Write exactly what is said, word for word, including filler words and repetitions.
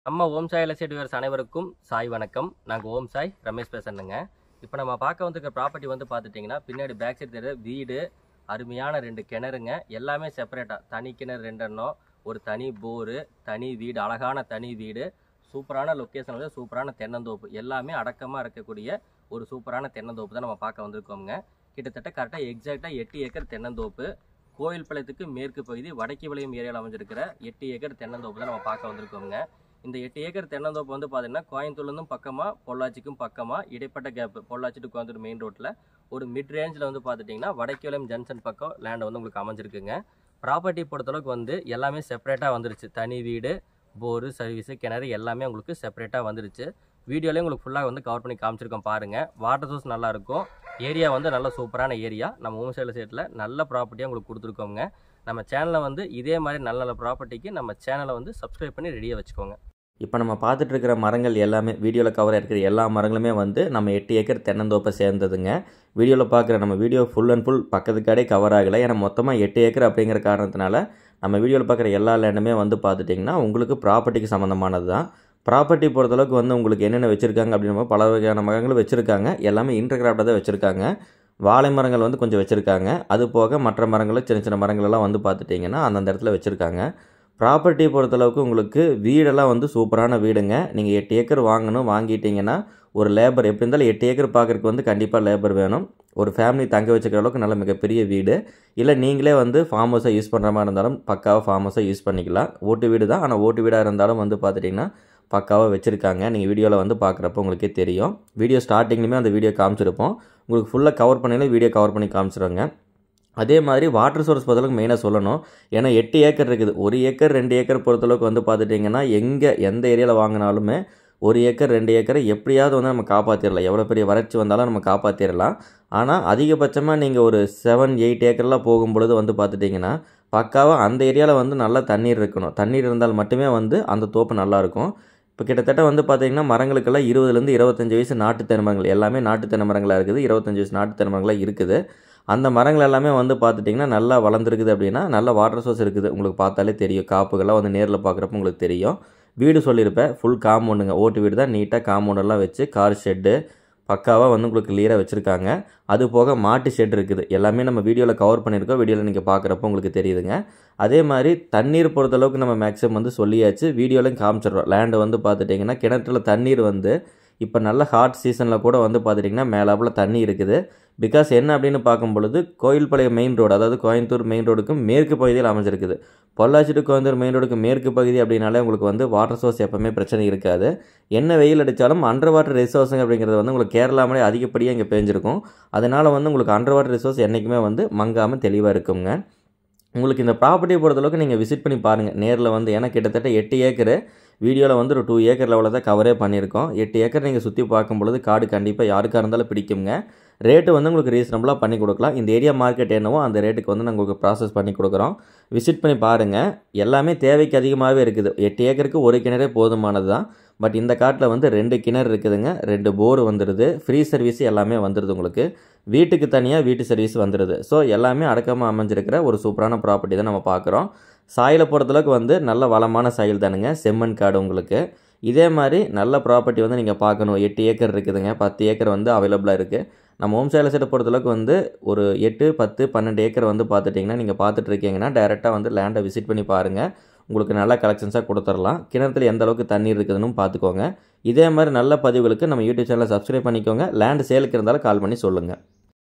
நம்ம ஓம் சாய் எலசேட் வியூவர்ஸ் அனைவருக்கும் சாய் வணக்கம். நாங்கள் ஓம் சாய் ரமேஷ் பேசுகிறேங்க. இப்போ நம்ம பார்க்க வந்திருக்க ப்ராப்பர்ட்டி வந்து பார்த்துட்டிங்கன்னா பின்னாடி பேக் சைடு தெரியுற வீடு, அருமையான ரெண்டு கிணறுங்க. எல்லாமே செப்பரேட்டாக தனி கிணறு ரெண்டெண்ணம், ஒரு தனி போரு, தனி வீடு, அழகான தனி வீடு, சூப்பரான லொக்கேஷனில் சூப்பரான தென்னந்தோப்பு, எல்லாமே அடக்கமாக இருக்கக்கூடிய ஒரு சூப்பரான தென்னந்தோப்பு தான் நம்ம பார்க்க வந்திருக்கோங்க. கிட்டத்தட்ட கரெக்டாக எக்ஸாக்டாக எட்டு ஏக்கர் தென்னந்தோப்பு, கோயில்பாளையத்துக்கு மேற்கு பகுதி வடக்கு விளையம் ஏரியாவில் அமைஞ்சிருக்கிற எட்டு ஏக்கர் தென்னந்தோப்பு தான் நம்ம பார்க்க வந்திருக்கோங்க. இந்த எட்டு ஏக்கர் தென்னந்தோப்பு வந்து பார்த்தீங்கன்னா கோயம்புத்தூர்லேருந்தும் பக்கமாக பொள்ளாச்சிக்கும் பக்கமாக இடைப்பட்ட gap, Pollachi to Coimbatore main ரோட்டில் ஒரு மிட் ரேஞ்சில் வந்து பார்த்துட்டிங்கன்னா வடக்கு விளையம் ஜங்ஷன் பக்கம் லேண்டை வந்து உங்களுக்கு அமைஞ்சிருக்குங்க. ப்ராப்பர்ட்டி பொறுத்தளவுக்கு வந்து எல்லாமே செப்பரேட்டாக வந்துருச்சு. தனி வீடு, போரு, சர்வீஸு, கிணறு எல்லாமே உங்களுக்கு செப்பரேட்டாக வந்துருச்சு. வீடியோலேயும் உங்களுக்கு ஃபுல்லாக வந்து கவர் பண்ணி காமிச்சிருக்கோம் பாருங்கள். வாட்டர் சோர்ஸ் நல்லாயிருக்கும். ஏரியா வந்து நல்ல சூப்பரான ஏரியா. நம்ம ஓம் சாய் எலசேட்டில் நல்ல ப்ராப்பர்ட்டியாக உங்களுக்கு கொடுத்துருக்கோங்க. நம்ம சேனலை வந்து இதே மாதிரி நல்ல நல்ல ப்ராப்பர்ட்டிக்கு நம்ம சேனலை வந்து சப்ஸ்கிரைப் பண்ணி ரெடியாக வச்சுக்கோங்க. இப்போ நம்ம பார்த்துட்டு இருக்கிற மரங்கள் எல்லாமே வீடியோவில் கவர் இருக்கிற எல்லா மரங்களுமே வந்து நம்ம எட்டு ஏக்கர் தென்னந்தோப்பை சேர்ந்ததுங்க. வீடியோவில் பார்க்குற நம்ம வீடியோ ஃபுல் அண்ட் ஃபுல் பக்கத்துக்காடே கவர் ஆகலை. ஏன்னா மொத்தமாக எட்டு ஏக்கர் அப்படிங்கிற காரணத்தினால நம்ம வீடியோவில் பார்க்குற எல்லா லேண்டுமே வந்து பார்த்துட்டிங்கன்னா உங்களுக்கு ப்ராப்பர்ட்டிக்கு சம்மந்தமானது தான். ப்ராப்பர்ட்டி பொறுத்தளவுக்கு வந்து உங்களுக்கு என்னென்ன வச்சுருக்காங்க அப்படின்னா பல வகையான மரங்களும் வச்சுருக்காங்க. எல்லாமே இன்டர்கிராஃப்டாக தான் வச்சுருக்காங்க. வாழை மரங்கள் வந்து கொஞ்சம் வச்சுருக்காங்க. அது போக மற்ற மரங்களும் சின்ன சின்ன மரங்களெல்லாம் வந்து பார்த்துட்டிங்கன்னா அந்தந்த இடத்துல வச்சுருக்காங்க. ப்ராப்பர்ட்டி பொறுத்தளவுக்கு உங்களுக்கு வீடெல்லாம் வந்து சூப்பரான வீடுங்க. நீங்கள் எட்டு ஏக்கர் வாங்கணும், வாங்கிட்டீங்கன்னா ஒரு லேபர் எப்படி இருந்தாலும் எட்டு ஏக்கர் பார்க்குறதுக்கு வந்து கண்டிப்பாக லேபர் வேணும். ஒரு ஃபேமிலி தங்க வச்சுக்கிற அளவுக்கு நல்ல மிகப்பெரிய வீடு. இல்லை நீங்களே வந்து ஃபார்ம் ஹவுஸாக யூஸ் பண்ணுற மாதிரி இருந்தாலும் பக்காவாக ஃபார்ம் ஹவுஸாக யூஸ் பண்ணிக்கலாம். ஓட்டு வீடு தான், ஆனால் ஓட்டு வீடாக இருந்தாலும் வந்து பார்த்துட்டிங்கன்னா பக்காவாக வச்சுருக்காங்க. நீங்கள் வீடியோவில் வந்து பார்க்குறப்ப உங்களுக்கே தெரியும். வீடியோ ஸ்டார்டிங்லேயுமே அந்த வீடியோ காமிச்சிருப்போம். உங்களுக்கு ஃபுல்லாக கவர் பண்ணியில் வீடியோ கவர் பண்ணி காமிச்சிருவாங்க. அதே மாதிரி வாட்டர் சோர்ஸ் பொறுத்தளவுக்கு மெயினாக சொல்லணும். ஏன்னா எட்டு ஏக்கர் இருக்குது. ஒரு ஏக்கர் ரெண்டு ஏக்கர் பொறுத்தளவுக்கு வந்து பார்த்துட்டிங்கன்னா எங்கே எந்த ஏரியாவில் வாங்கினாலுமே ஒரு ஏக்கர் ரெண்டு ஏக்கரை எப்படியாவது வந்து நம்ம காப்பாற்றிடலாம். எவ்வளோ பெரிய வறட்சி வந்தாலும் நம்ம காப்பாற்றிடலாம். ஆனால் அதிகபட்சமாக நீங்கள் ஒரு செவன் எயிட் ஏக்கர்லாம் போகும்பொழுது வந்து பார்த்துட்டிங்கன்னா பக்காவாக அந்த ஏரியாவில் வந்து நல்லா தண்ணீர் இருக்கணும். தண்ணீர் இருந்தால் மட்டுமே வந்து அந்த தோப்பு நல்லாயிருக்கும். இப்போ கிட்டத்தட்ட வந்து பார்த்திங்கன்னா மரங்களுக்கெல்லாம் இருபதுலேருந்து இருபத்தஞ்சி வயசு நாட்டு தென்னை மரங்கள், எல்லாமே நாட்டு தென்னை மரங்களாக இருக்குது. இருபத்தஞ்சி வயசு நாட்டு தென்னை மரங்களாக இருக்குது. அந்த மரங்கள் எல்லாமே வந்து பார்த்துட்டிங்கன்னா நல்லா வளர்ந்துருக்குது. அப்படின்னா நல்ல வாட்டர் சோர்ஸ் இருக்குது. உங்களுக்கு பார்த்தாலே தெரியும். காப்புகள்லாம் வந்து நேரில் பார்க்குறப்ப உங்களுக்கு தெரியும். வீடு சொல்லியிருப்பேன், ஃபுல் காம்பவுண்டுங்க. ஓட்டு வீடு தான். நீட்டாக காம்பவுண்டெல்லாம் வச்சு கார் ஷெட்டு பக்காவாக வந்து உங்களுக்கு கிளியராக வச்சுருக்காங்க. அது போக மாட்டு ஷெட் இருக்குது. எல்லாமே நம்ம வீடியோவில் கவர் பண்ணியிருக்கோம். வீடியோவில் நீங்கள் பார்க்குறப்போ உங்களுக்கு தெரியுதுங்க. அதே மாதிரி தண்ணீர் பொறுத்தளவுக்கு நம்ம மேக்ஸிமம் வந்து சொல்லியாச்சு. வீடியோலையும் காமிச்சிடுறோம். லேண்டு வந்து பார்த்துட்டிங்கன்னா கிணற்றுல தண்ணீர் வந்து இப்போ நல்ல ஹாட் சீசனில் கூட வந்து பார்த்துட்டிங்கன்னா மேலாப்பில் தண்ணி இருக்குது. பிகாஸ் என்ன அப்படின்னு பார்க்கும் பொழுது கோயில்பாளையம் மெயின் ரோடு, அதாவது கோயம்புத்தூர் மெயின் ரோடுக்கு மேற்கு பகுதியில் அமைஞ்சிருக்குது. பொள்ளாச்சி டு கோயம்புத்தூர் மெயின் ரோடுக்கு மேற்கு பகுதி அப்படின்னாலே உங்களுக்கு வந்து வாட்டர் சோர்ஸ் எப்போவுமே பிரச்சனை இருக்காது. என்ன வெயில் அடித்தாலும் அண்டர் வாட்டர் ரிசோர்ஸுங்க அப்படிங்கிறது வந்து உங்களுக்கு கேரளாமலே அதிகப்படியாக இங்கே பேஞ்சிருக்கும். அதனால் வந்து உங்களுக்கு அண்டர் வாட்டர் ரிசோர்ஸ் என்றைக்குமே வந்து மங்காமல் தெளிவாக இருக்குங்க. உங்களுக்கு இந்த ப்ராப்பர்ட்டியை பொறுத்தளவுக்கு நீங்கள் விசிட் பண்ணி பாருங்கள் நேரில் வந்து. ஏன்னா கிட்டத்தட்ட எட்டு ஏக்கரு வீடியோவில் வந்து ஒரு டூ ஏக்கர் லெவலில் தான் கவரே பண்ணியிருக்கோம். எட்டு ஏக்கர் நீங்கள் சுற்றி பார்க்கும்பொழுது காடு கண்டிப்பாக யாருக்காக இருந்தாலும் பிடிக்குங்க. ரேட்டு வந்து உங்களுக்கு ரீசனபுளாக பண்ணி கொடுக்கலாம். இந்த ஏரியா மார்க்கெட் என்னவோ அந்த ரேட்டுக்கு வந்து நாங்கள் உங்களுக்கு ப்ராசஸ் பண்ணி கொடுக்குறோம். விசிட் பண்ணி பாருங்கள். எல்லாமே தேவைக்கு அதிகமாகவே இருக்குது. எட்டு ஏக்கருக்கு ஒரு கிணறே போதுமானது தான். பட் இந்த காட்டில் வந்து ரெண்டு கிணறு இருக்குதுங்க. ரெண்டு போர் வந்துடுது. ஃப்ரீ சர்வீஸ் எல்லாமே வந்துடுது. உங்களுக்கு வீட்டுக்கு தனியாக வீட்டு சர்வீஸ் வந்துடுது. ஸோ எல்லாமே அடக்கமாக அமைஞ்சிருக்கிற ஒரு சூப்பரான ப்ராப்பர்ட்டி தான் நம்ம பார்க்குறோம். சாயிலை பொறுத்தளவுக்கு வந்து நல்ல வளமான சாயில் தானுங்க. செம்மண் காடு உங்களுக்கு. இதே மாதிரி நல்ல ப்ராப்பர்ட்டி வந்து நீங்கள் பார்க்கணும். எட்டு ஏக்கர் இருக்குதுங்க. பத்து ஏக்கர் வந்து அவைலபிளாக இருக்குது. நம்ம ஓம் சாய் எலசேட்டை பொறுத்தளவுக்கு வந்து ஒரு எட்டு பத்து பன்னெண்டு ஏக்கர் வந்து பார்த்துட்டிங்கன்னா நீங்கள் பார்த்துட்டு இருக்கீங்கன்னா டேரெக்டாக வந்து லேண்டை விசிட் பண்ணி பாருங்கள். உங்களுக்கு நல்ல கலெக்ஷன்ஸாக கொடுத்துடலாம். கிணத்துல எந்த அளவுக்கு தண்ணீர் இருக்குதுன்னு பார்த்துக்கோங்க. இதே மாதிரி நல்ல பதிவுகளுக்கு நம்ம யூடியூப் சேனலை சப்ஸ்கிரைப் பண்ணிக்கோங்க. லேண்ட் சேலுக்கு இருந்தாலும் கால் பண்ணி சொல்லுங்கள்.